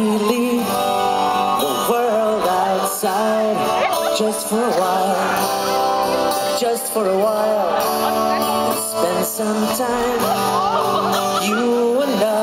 leave the world outside just for a while, just for a while, and spend some time, you and I.